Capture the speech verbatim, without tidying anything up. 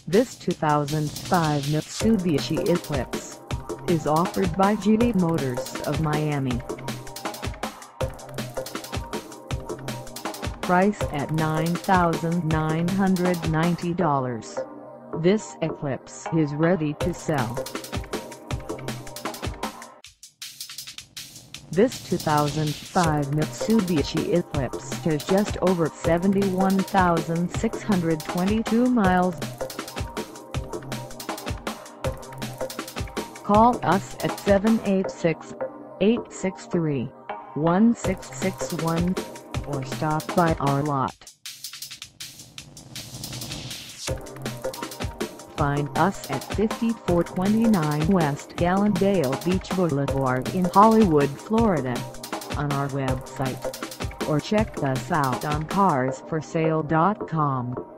This two thousand five Mitsubishi Eclipse is offered by G D Motors of Miami. Price at nine thousand nine hundred ninety dollars. This Eclipse is ready to sell. This two thousand five Mitsubishi Eclipse has just over seventy-one thousand six hundred twenty-two miles. Call us at seven eight six, eight six three, one six six one or stop by our lot. Find us at fifty-four twenty-nine West Gallandale Beach Boulevard in Hollywood, Florida, on our website, or check us out on cars for sale dot com.